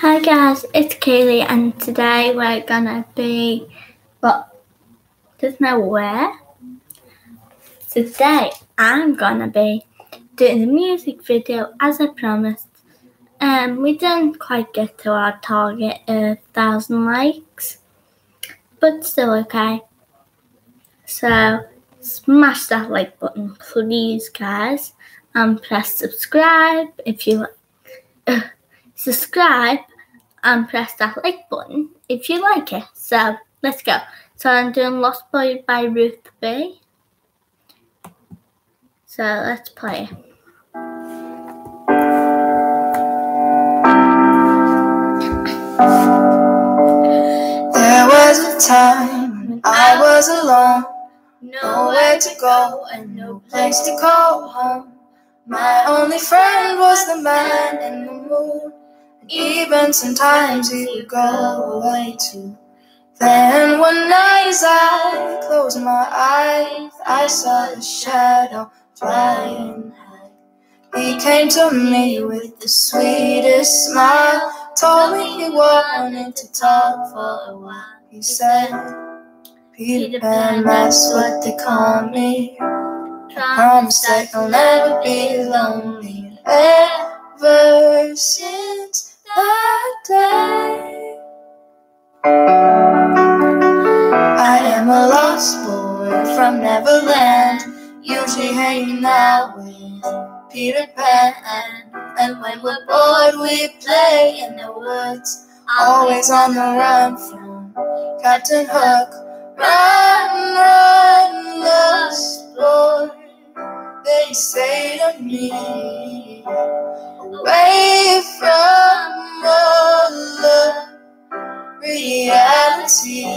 Hi guys, it's Kaylee and today we're gonna be, there's no where. Today I'm gonna be doing a music video as I promised. We didn't quite get to our target of 1,000 likes, but still okay. So smash that like button please guys and press subscribe if you subscribe and press that like button if you like it. So let's go. So I'm doing Lost Boy by Ruth B. So let's play it. There was a time when I was alone, nowhere to go and no place to call home. My only friend was the man in the moon, and even sometimes he would go away too. Then one night as I closed my eyes, I saw a shadow flying high. He came to me with the sweetest smile, told me he wanted to talk for a while. He said, Peter Pan, that's what they call me. Promise that you'll never be lonely. Ever since that day, I am a lost boy from Neverland, usually hanging out with Peter Pan. And when we're bored we play in the woods, always on the run from Captain Hook. Run, run, lost boy, they say to me, away from all of reality.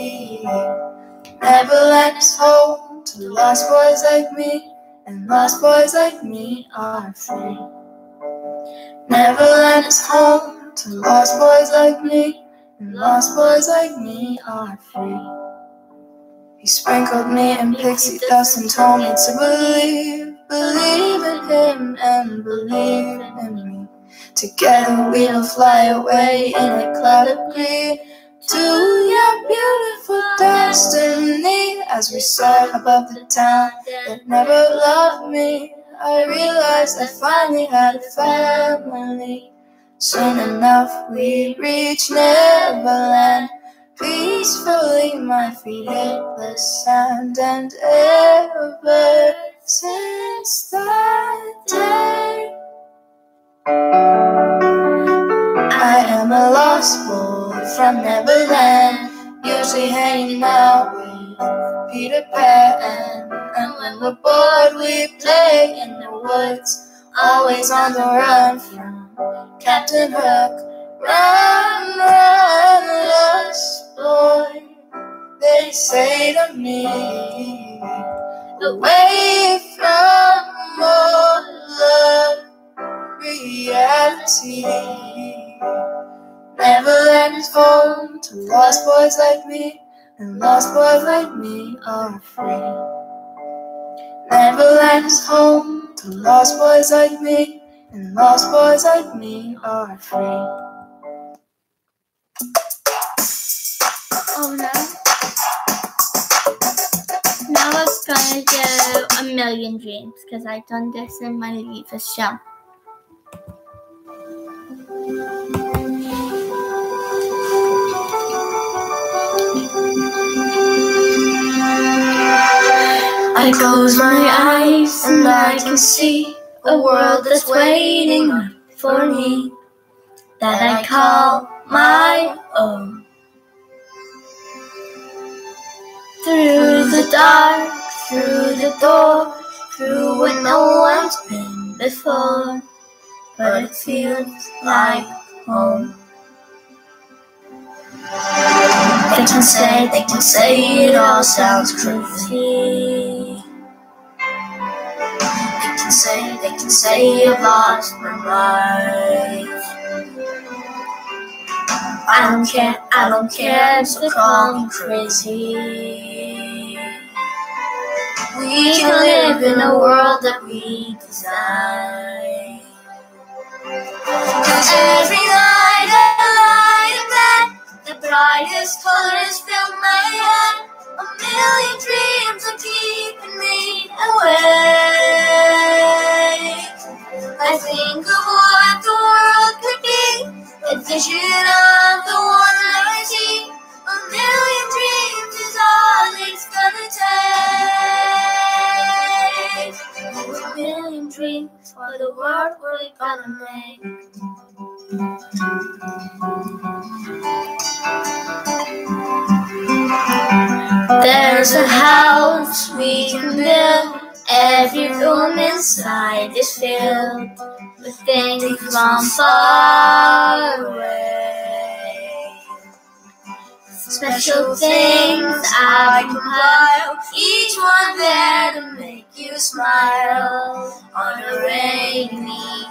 Neverland is home to lost boys like me, and lost boys like me are free. Neverland is home to lost boys like me, and lost boys like me are free. He sprinkled me in pixie dust and told me to believe in him and believe in me. Together we'll fly away in a cloud of green to your beautiful destiny. As we soar above the town that never loved me, I realized I finally had a family. Soon enough we'd reach Neverland, peacefully my feet hit the sand. And ever since that day, I am a lost boy from Neverland, usually hanging out with Peter Pan. And when we're bored we play in the woods, always on the run from Captain Hook. Run, run, lost boy, they say to me, away from all of reality. Neverland is home to lost boys like me, and lost boys like me are free. Neverland is home to lost boys like me, and lost boys like me are free. Oh no. Now I'm gonna do A Million Dreams because I've done this in my Leavers show. I close my eyes and I can see a world that's waiting for me, that I call my own. Through the dark, through the door, through where no one's been before, but it feels like home. They can say it all sounds crazy. They can say I've lost my life. I don't care, so call me crazy. We can live in a world that we design. 'Cause every night brightest colors fill my head. A million dreams are keeping me awake. I think of what the world could be, a vision of the one I see. A million dreams is all it's gonna take. A million dreams for the world we're gonna make. There's a house we can build. Every room inside is filled with things from far away. Special things I compile, each one there to make you smile on a rainy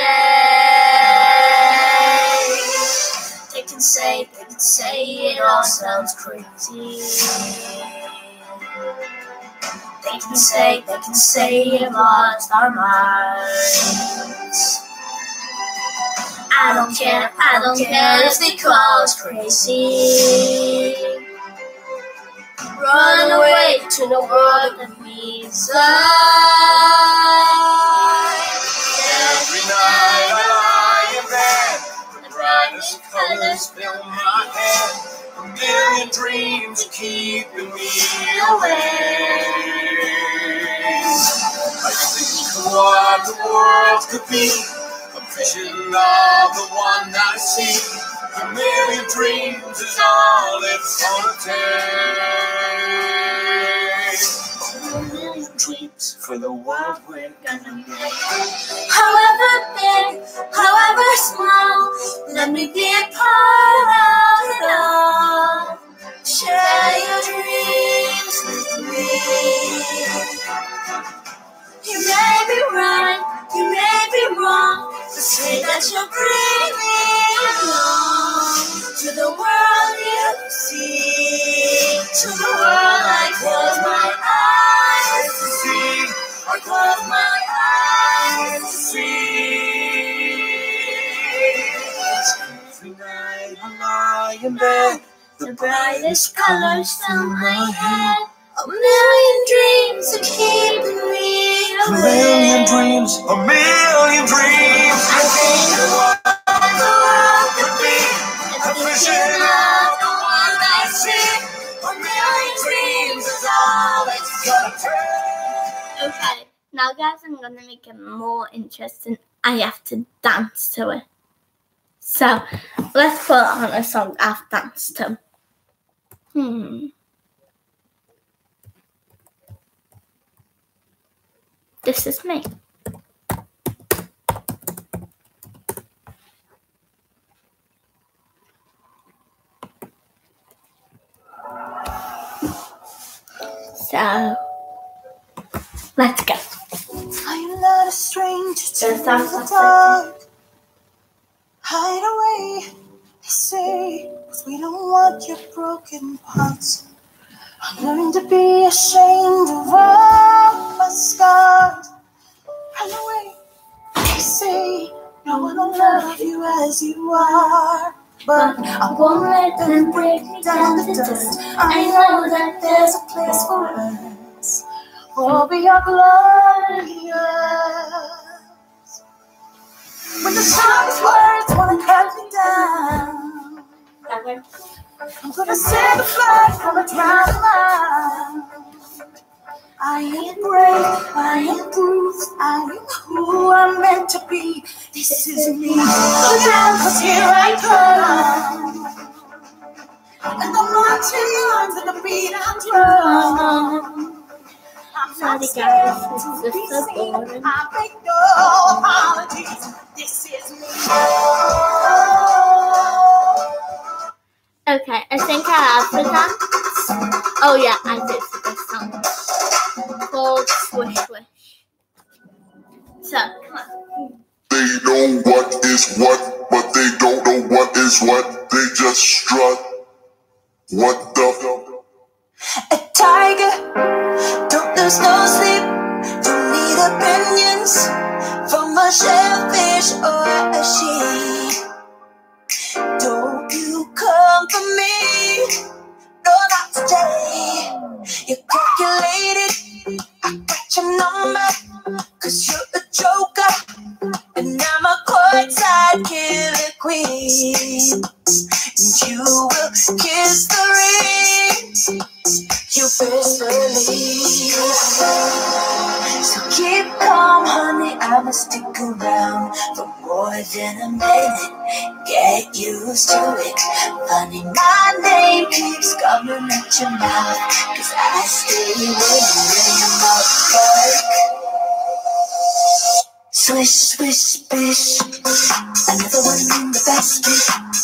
day. They can say it all sounds crazy. They can say it lost our minds. I don't care if they call us crazy. Run away to the world that needs us. Every night I lie in bed, the brightest colors fill my head. A million dreams are keeping me awake. I think of what the world could be, a vision of the one I see. A million dreams is all it's gonna take. A million dreams for the world we're gonna make. However big, however small, let me be a part of it all. Share your dreams with me. You may be right, you may be wrong, but say that you'll bring me along to the world you see, to the world I close my eyes to see. I close my eyes to see. Every night I lie in bed, the brightest colors fill my head. A million dreams are keeping me awake. A million dreams, a million dreams. I think of what the world could be, a vision of the one I see. A million dreams is all it's gonna take. Okay, now guys, I'm gonna make it more interesting. I have to dance to it. So, let's put on a song I've danced to. This is me. So, let's go. I'm not a stranger to the dark. Hide away, they say, 'cause we don't want your broken parts. I'm learning to be ashamed of all my scars. Run away, they say, no one will love you as you are. But I won't let them break me down to dust. I know that there's a place for us, for we are glorious. When the strongest words wanna cut me down, I'm gonna set the fire from a drowning mind. I ain't brave, I ain't bruised, I am who I'm meant to be. This is me. Look out, 'cause here I come. And I'm marching on to the beat of drum. I'm not scared to be seen. I make no apologies. This is me. Okay, I think I have the dance. Oh yeah, I did for this song. Called Swish Swish. So, come on. They know what is what, but they don't know what is what. They just strut. What the? A tiger, don't lose no sleep. Don't need opinions from a shellfish or a sheep. Don't you come for me, killer queen. And you will kiss the ring you best believe. So keep calm, honey, I'ma stick around for more than a minute. Get used to it. Funny, my name keeps coming at your mouth, 'cause I stay with you motherfucker. Swish, swish, bish, another one in the basket.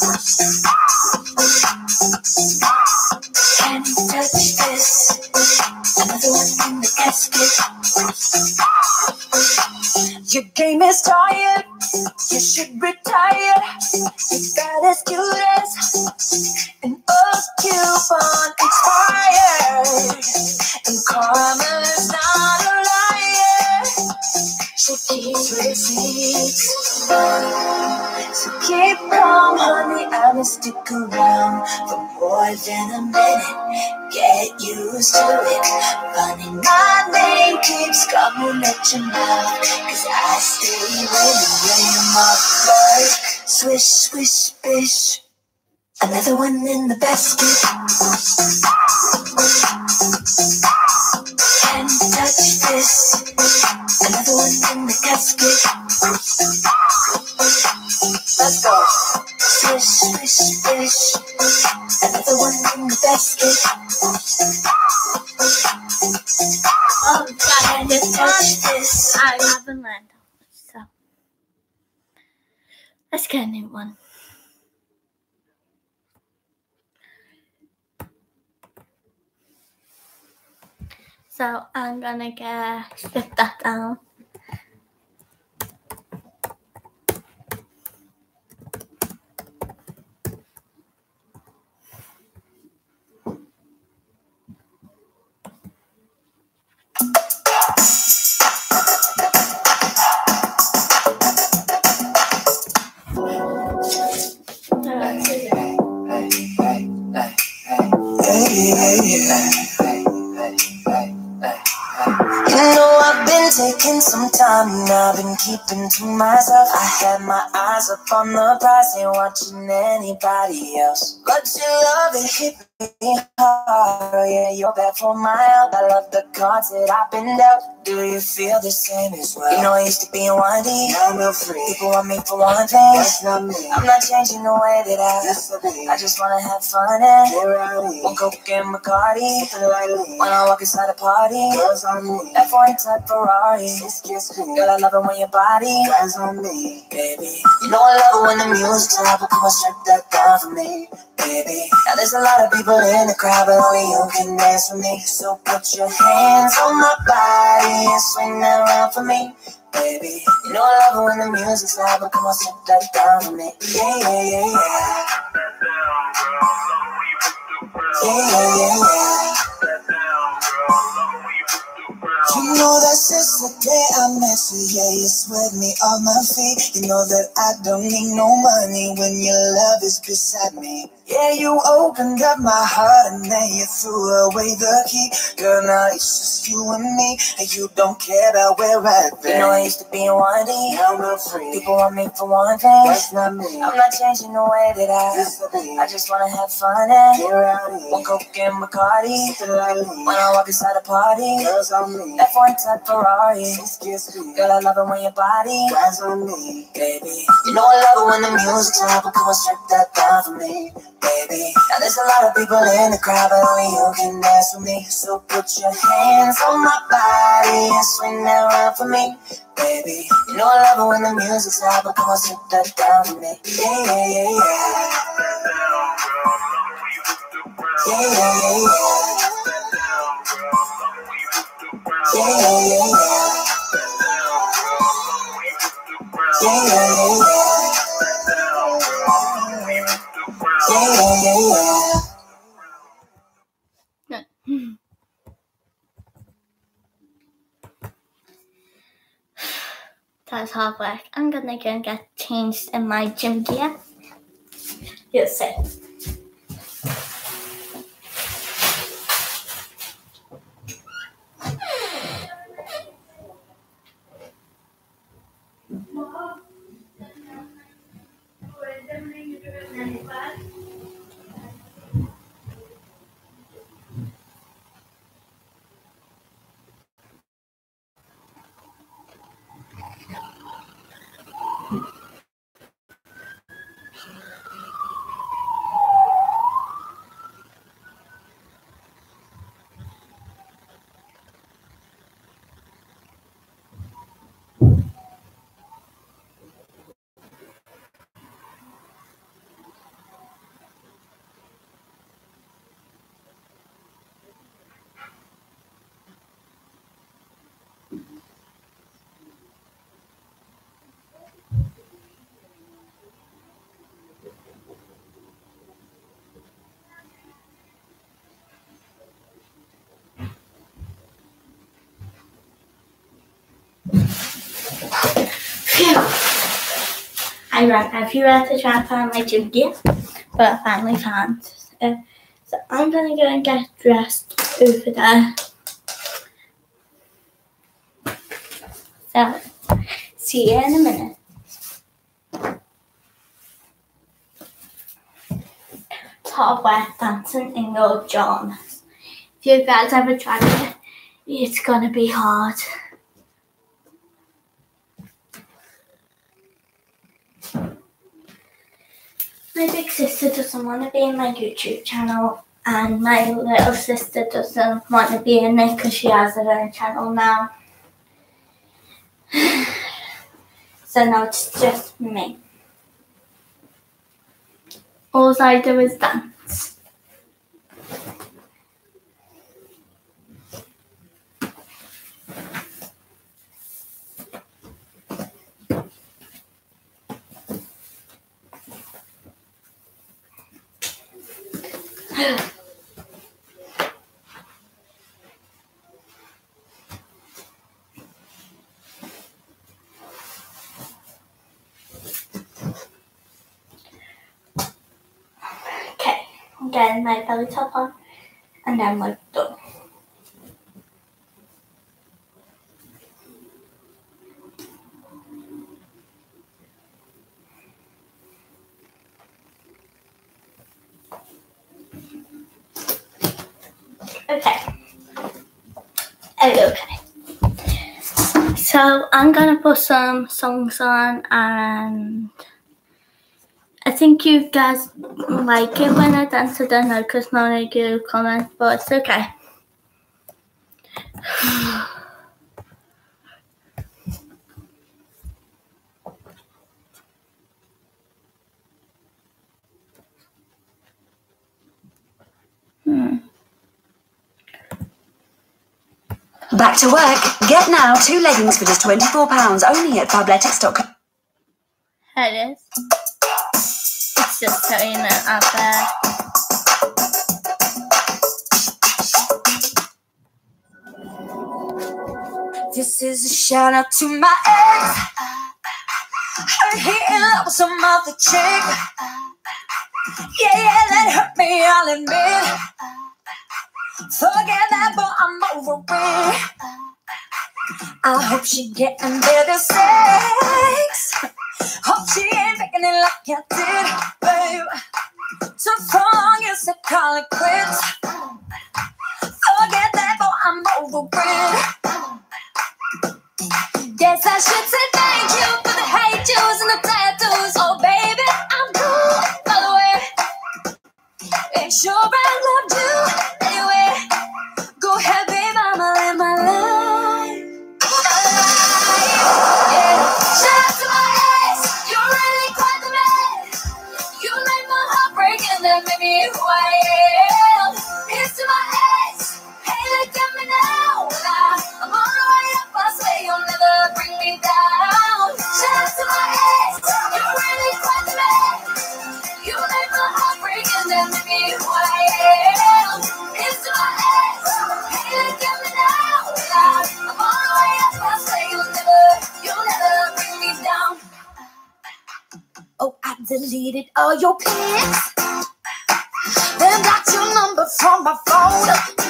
Can't touch this, another one in the casket. Your game is tired, you should retire. You got as cute as an old coupon expired. And karma's not a liar, she keeps receipts. So keep calm, honey, I'ma stick around for more than a minute. Get used to it. Funny, my name keeps coming at your mouth, 'cause I stay with you motherfucker. Swish, swish, bish, another one in the basket. Can't touch this, another one in the casket. Let's go. Swish, swish, bish, another one in the basket. Oh God, I just Touch this. I haven't learned, so let's get a new one. So I'm gonna strip that down. You know I've been taking some time and I've been keeping to myself. I had my eyes up on the prize, ain't watching anybody else. But your love, it hit me hard. Yeah, you're bad for my health. I love the cards that I've been dealt. Do you feel the same as well? You know I used to be in 1D, now I'm real free. People want me for one thing, that's not me. I'm not changing the way that I just wanna have fun and get rowdy. One Coke and Bacardi, when I walk inside a party, F1 type Ferrari. Girl, I love it when your body grinds on me, baby. You know I love it when the music's loud, but come on, strip that down for me, baby. Now there's a lot of people in the crowd, but only you can dance with me. So put your hands on my body and swing that around for me, baby. You know I love it when the music's loud, but come on, strip that down for me. Yeah, yeah, yeah, yeah. Yeah, yeah, yeah, yeah. You know that since the day I met you, yeah, you swept me off my feet. You know that I don't need no money when your love is beside me. Yeah, you opened up my heart and then you threw away the key. Girl, now it's just you and me, and you don't care about where I've been. You know I used to be in 1D, now I'm real free. People want me for one thing, that's not me. I'm not changing the way that I just wanna have fun and get rowdy. One Coke and Bacardi, when I walk inside a party, girls on me. F1 type Ferrari, girl, I love it when your body grinds on me, baby. You know I love it when the music's loud, but come on, strip that down for me, baby. Now there's a lot of people in the crowd, but only you can dance with me. So put your hands on my body and swing that around for me, baby. You know I love it when the music's loud, but come on, strip that down for me. Yeah, yeah, yeah, yeah. Yeah, yeah, yeah, yeah. Yeah, yeah, yeah, yeah. Yeah, yeah, yeah, yeah. Yeah, yeah, yeah, yeah. That's hard work. I'm gonna go and get changed in my gym gear. You'll see. Phew. I ran everywhere to try and find my Julia, but I finally found it. So I'm gonna go and get dressed over there. So, see you in a minute. Top wet dancing in your pajamas. If you guys ever tried it, it's gonna be hard. My big sister doesn't want to be in my YouTube channel, and my little sister doesn't want to be in it because she has her own channel now. So now it's just me. All I do is dance. Okay, I'm getting my belly top on, and then we're done. Okay. So I'm gonna put some songs on, and I think you guys like it when I dance. I don't know because none of you comment, but it's okay. Back to work. Get now 2 leggings for just £24 only at Fabletics.com. Here it is. It's just putting it out there. This is a shout out to my ex. Heard he in love with some other chick. Yeah, that hurt me, I'll admit. Forget that, but I'm over it. I hope she getting better sex. Hope she ain't making it like I did, babe. Took so long, you said call it quits. Forget that, but I'm over it. Guess I should say thank you for the hate juice and the tattoos. Oh, baby, I'm cool, by the way. Ain't sure I loved you anyway. Go ahead, babe, I'ma live my life. Yeah. Shout out to my ex, you're really quite the man. You made my heart break and then made me who I am. Here's to my ex, hey, look at me now. I'm on the way up, I swear you'll never bring me down. Shout out to my ex, you're really quite the man. You made my heart break and then made me who I am. Here's to my ex, hey, look at me now. I'm on the way up, I swear you'll never bring me down. Oh, I deleted all your pics, then blocked your number from my phone.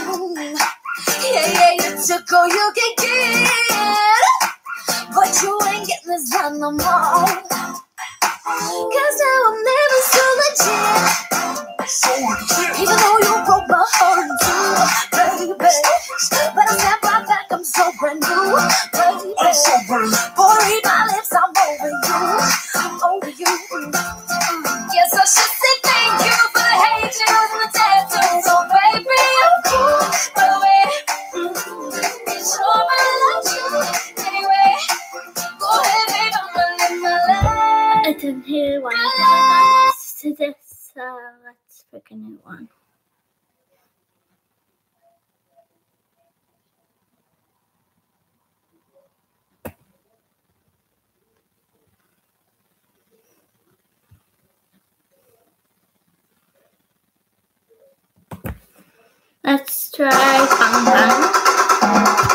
Yeah, you took all you can get, but you ain't getting this done no more. Cause now I'm never so legit. Even though you broke my heart too, baby. But I stand right back, I'm so brand new, baby. For read my lips, I'm over you. I didn't hear one of the lines to this, so let's pick a new one. Let's try Bang Bang.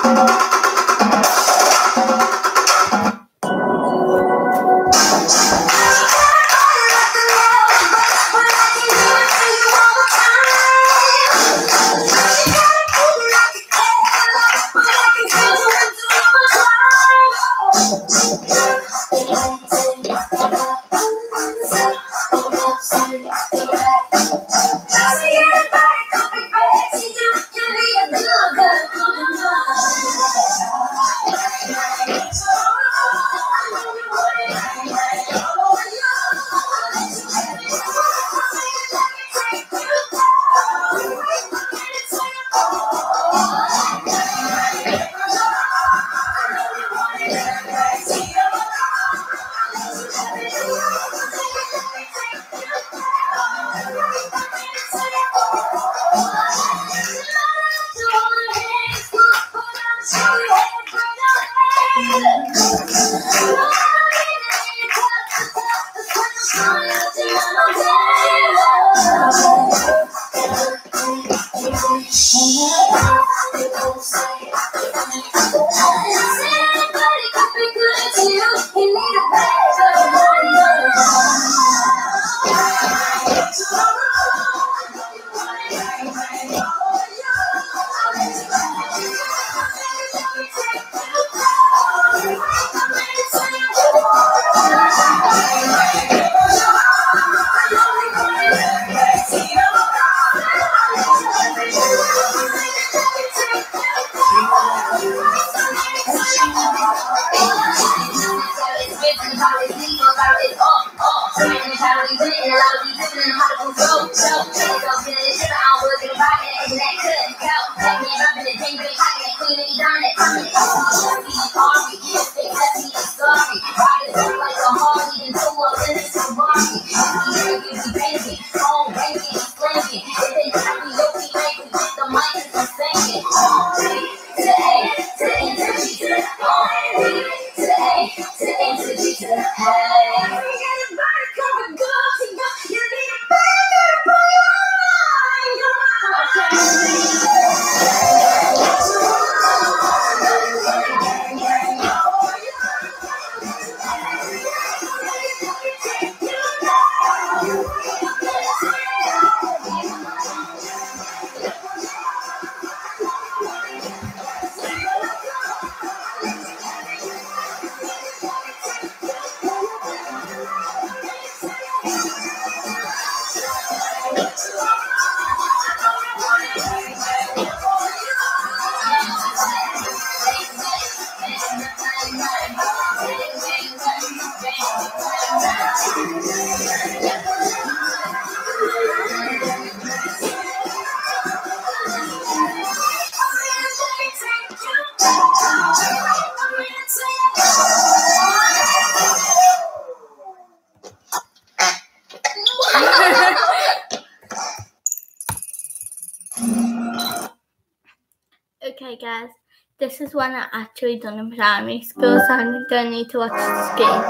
Okay guys, this is one I actually done in primary school, so I'm going to need to watch this game.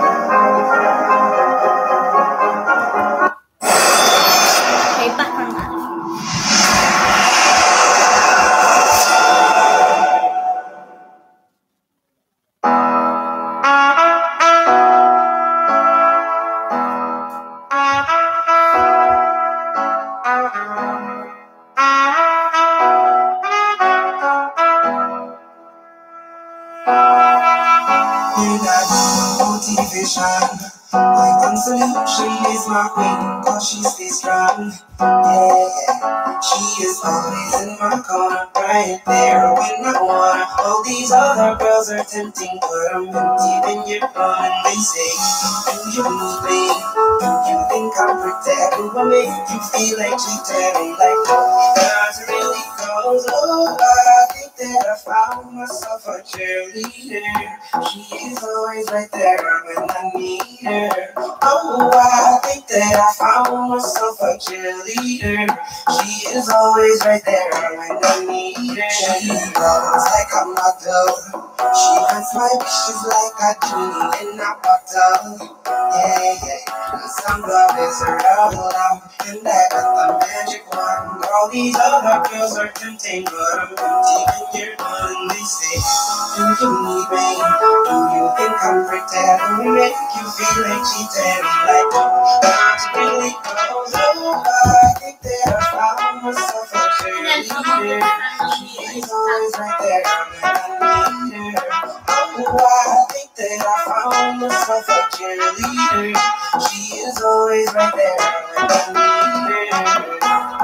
Okay, back on live. Motivation, my one solution is my queen, cause she stays strong. Yeah, she is always in my corner, right there when I wanna. All these other girls are tempting, but I'm empty when you're gone. And they say, do you need me? Do you think I'm pretend? Do I make you feel like cheating? Like, oh, that's really close. Oh, I think that I found myself a cheerleader. She is always right there when I need her. Oh, I think that I found myself a cheerleader. She is always right there when I need her. She runs like a model. She grants my wishes like a genie in a bottle. Yeah, yeah. And some love is her love, and I got the magic wand. All these other girls are tempting, but I'm empty when you're gone. They say, do you need me? Do you think I'm pretending? Make you feel like cheating, like not really close. Oh, I think that I found myself a cheerleader. She's always right there when I need her. Oh, I think that I found myself a cheerleader. She is always right there when I need her.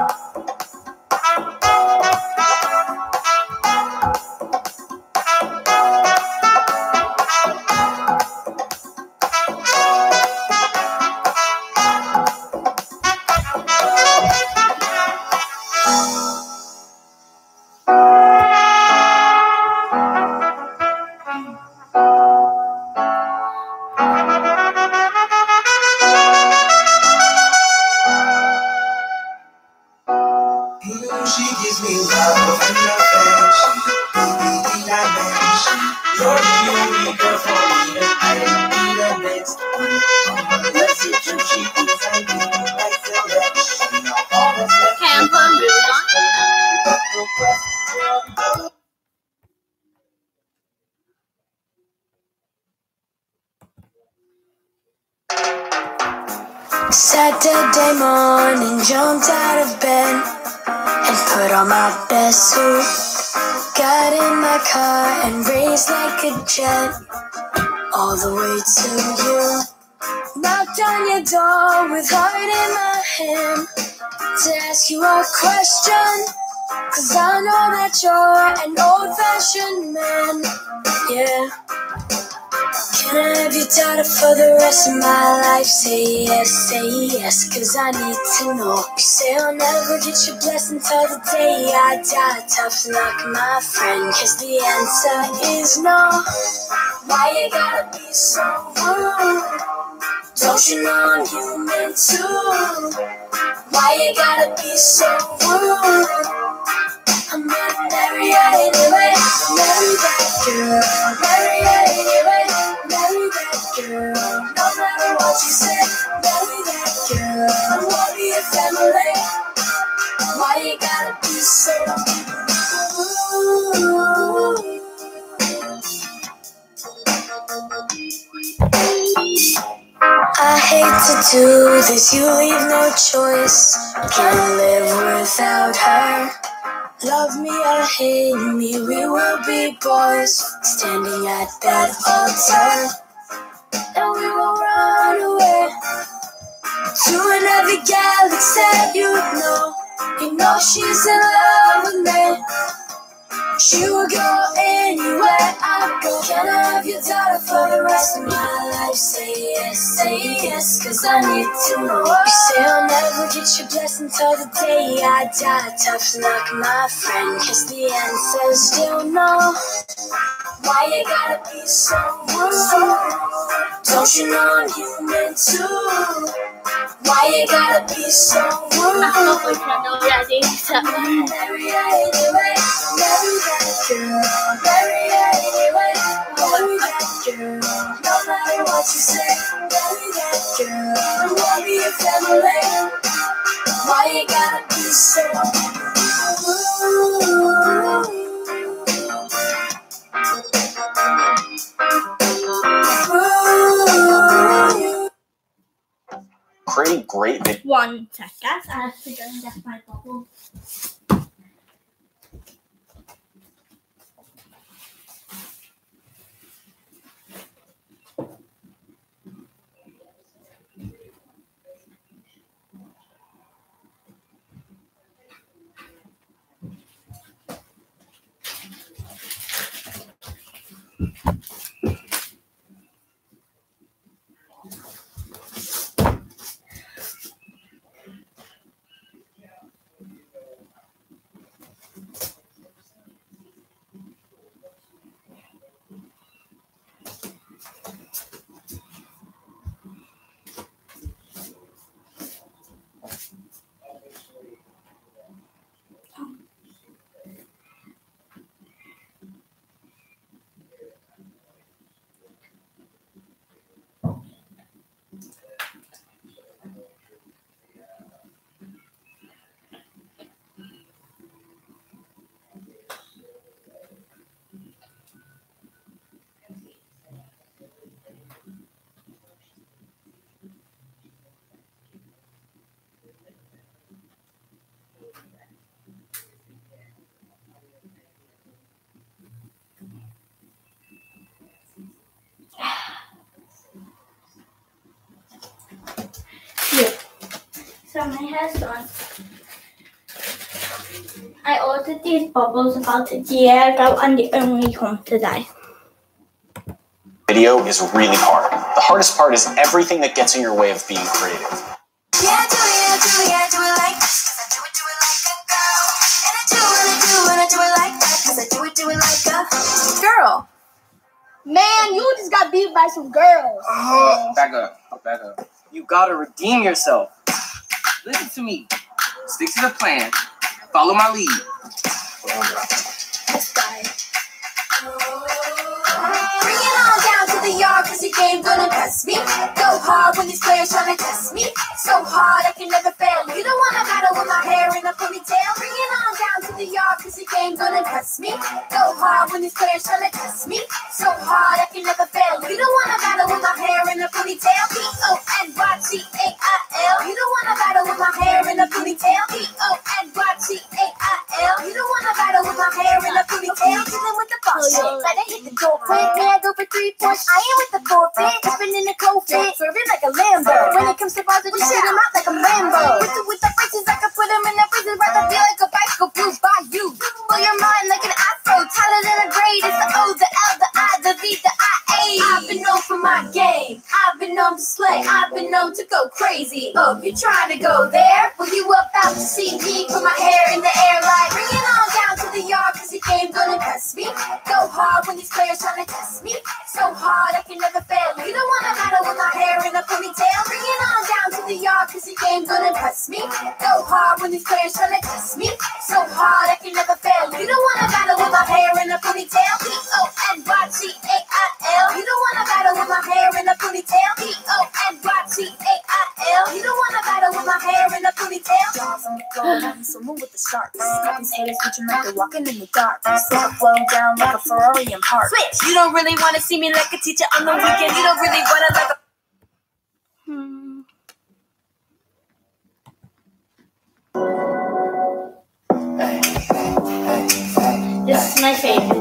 She gives me love and affection, baby dimension. You're the only girl for me, and I don't need a next one. Let's see two cheeks and do like selection. All that's left Okay, I'm putting blue on. Saturday morning, jumped out of bed and put on my best suit. Got in my car and raced like a jet all the way to you. Knocked on your door with heart in my hand to ask you a question, 'cause I know that you're an old-fashioned man, yeah. Can I have your daughter for the rest of my life? Say yes, 'cause I need to know. You say I'll never get your blessing till the day I die. Tough luck, my friend, 'cause the answer is no. Why you gotta be so rude? Don't you know I'm human too? Why you gotta be so rude? I'm gonna marry her anyway. Marry that girl. Marry her anyway. Marry that girl. No matter what you say. Marry that girl. I wanna be a family. Why you gotta be so rude? I hate to do this. You leave no choice. Can't live without her. Love me or hate me, we will be boys, standing at that altar, and we will run away to another galaxy. You know she's in love with me. She will go anywhere I go. Can I have your daughter for the rest of my life? Say yes, 'cause I need to know. You say I'll never get your blessing till the day I die. Tough luck, my friend, 'cause the answer's still no. Why you gotta be so rude? Don't you know I'm human too? Why you gotta be so rude? already. So. Marry her anyway. Marry that girl. Marry her anyway. Marry that girl. No matter what you say. Marry that girl. I wanna be a family. Why you gotta be so rude? Great. 1 second. I have to go and get my bubble. Yeah. So my hair's done. I ordered these bubbles about a year ago and they only come today. Video is really hard. The hardest part is everything that gets in your way of being creative. Yeah, do it like this, 'cause I do it like a girl. And I do it like that, 'cause I do it like a girl. Man, you just got beat by some girls. Back up. You gotta redeem yourself. Listen to me. Stick to the plan. Follow my lead. Bring it on down to the yard, 'cause your game gonna impress me. Go hard when these players tryna test me. So hard I can never fail. You don't wanna battle with my hair in a ponytail. Bring it on down to the yard, 'cause your game gonna impress me. Go hard when these players tryna test me. So hard I can never fail. You don't wanna battle with my hair in a ponytail. Ponytail. You don't wanna battle with my hair in a ponytail. Ponytail. You don't wanna battle with my hair in a ponytail. Dealing with the boss shit. Gotta hit the door quick. May I go for 3 points? I ain't with the forfeit. Hopping in the cold fit. Swerving like a Lambo. When it comes to bars, I just shit him out like a Lambo. With the braces, I can put him in the freezer. Rather feel like a bicycle flew by you. Blow your mind like an afro. Tighter than a grade. It's the O, the L, the I, the V, the I-A. I've been known for my game. I've been known to slay. I've been known to go crazy. Oh, you trying to go there? Well, you about to see me put my hair in the air like bring it on down to the yard, 'cause your game gonna impress me. Go hard when these players trying to test me. So hard I can never fail. You don't wanna battle with my hair in a ponytail. Bring it on down to the yard, 'cause your game gonna impress me. Go hard when these players trying to test me. So hard I can never fail. You don't wanna battle with my hair in a ponytail. Ponytail. You don't wanna battle with my hair in a ponytail. Ponytail. You don't wanna battle with my hair in a ponytail. Jaws on the floor, I'm so move with the sharks. Got these haters reaching like they're walking in the dark. Slow flow down like a Ferrari in park. Switch. You don't really wanna see me like a teacher on the weekend. You don't really wanna like a This is my favorite.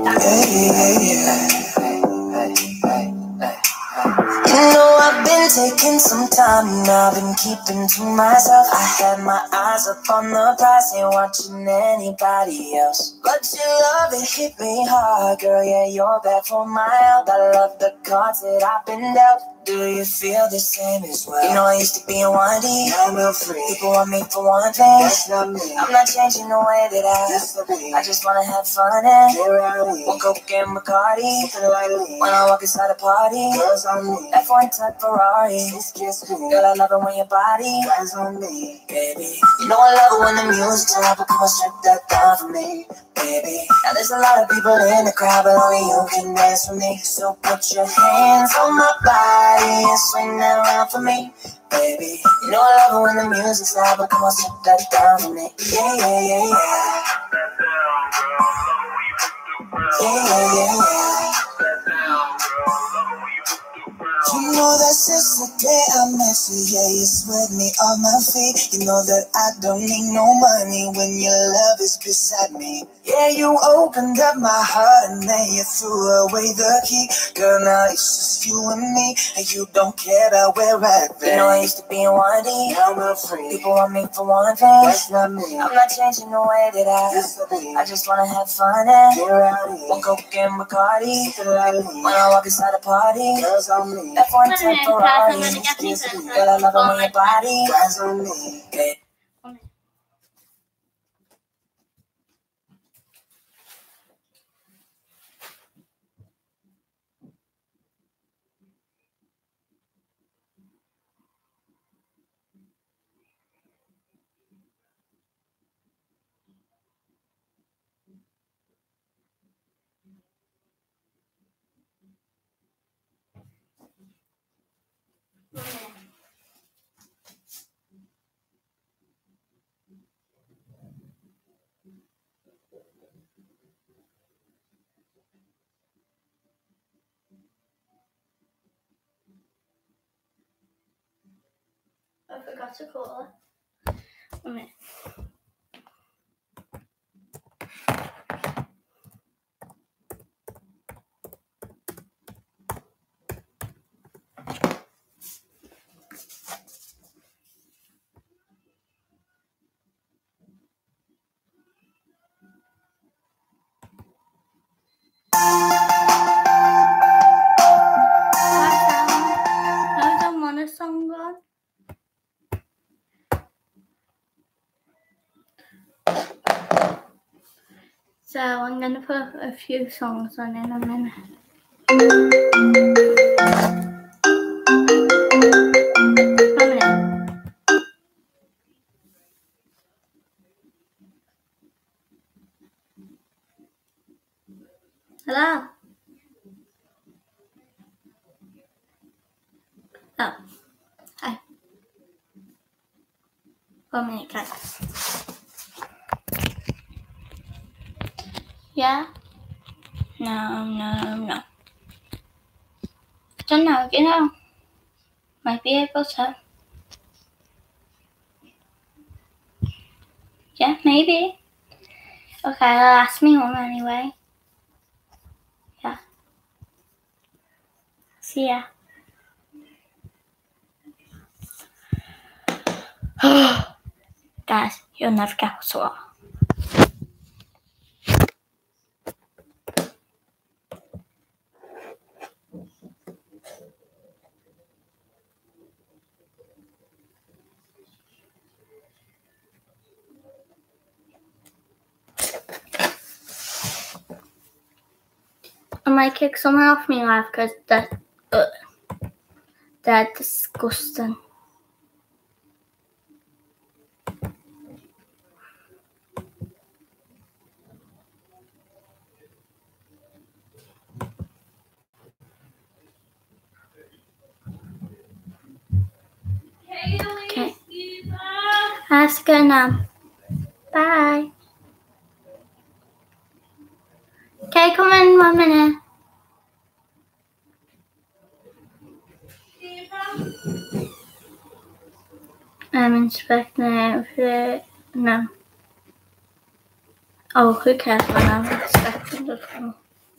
You know I've been taking some time and I've been keeping to myself. I had my eyes up on the prize, ain't watching anybody else. But your love, it hit me hard, girl, yeah, you're bad for my health. I love the cards that I've been dealt. Do you feel the same as well? You know I used to be in 1D, now I'm real free. People want me for one thing, that's not me. I'm not changing the way that I used to be. I just wanna have fun and get rowdy. One Coke and Bacardi, when I walk inside a party, girls on me. F1 type Ferrari, girl, I love it when your body girls on me, baby. You know I love it when the music's loud, but come on, strip that down for me, baby. Now there's a lot of people in the crowd, but only you can dance with me. So put your hands on my body and swing that around for me, baby. You know I love it when the music's loud, but come on, strip that down for me. Yeah. You know that since the day I met you, yeah, you swept me off my feet. You know that I don't need no money when your love is beside me. Yeah, you opened up my heart and then you threw away the key. Girl, now it's just you and me, and you don't care about where I've been. You know I used to be in 1D, now I'm real free. People want me for one thing, that's not me. I'm not changing the way that I used to be. I just wanna have fun and get rowdy. One Coke and Bacardi, when I walk inside a party, girls on me. F1 type Ferrari, girl, I love it when your body girls on me. Yeah. I forgot to call it. A minute. song on. So I'm going to put a few songs on in a minute. Hello? Oh. Hi. 1 minute, guys. Yeah? No. I don't know, might be able to. Yeah, maybe. Okay, I'll ask me home anyway. Yeah. See ya. Guys, you'll never guess what. I might kick someone off me life because they're disgusting. Okay. I have to go now. Bye. Okay, come in 1 minute. I'm inspecting it. No. Oh, who cares when I'm inspecting the phone?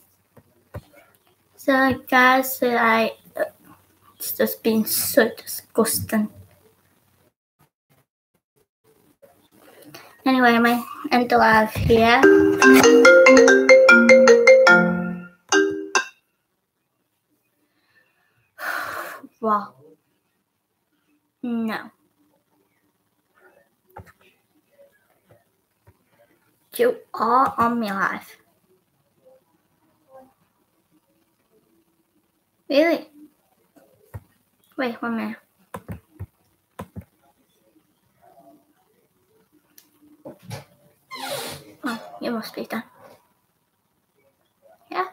So, guys, it's just been so disgusting. Anyway, I might end the live here. Wow. No. You are on my life. Really? Wait 1 minute. Oh, you must be done. Yeah?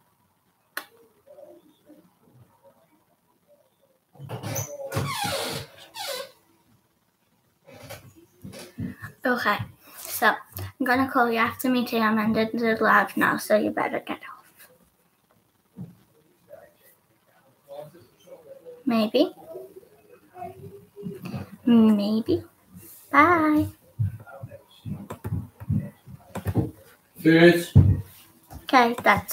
Okay, so I'm gonna call you after meeting. I'm ending the live now, so you better get off. Maybe. Bye. Fish. Okay, that's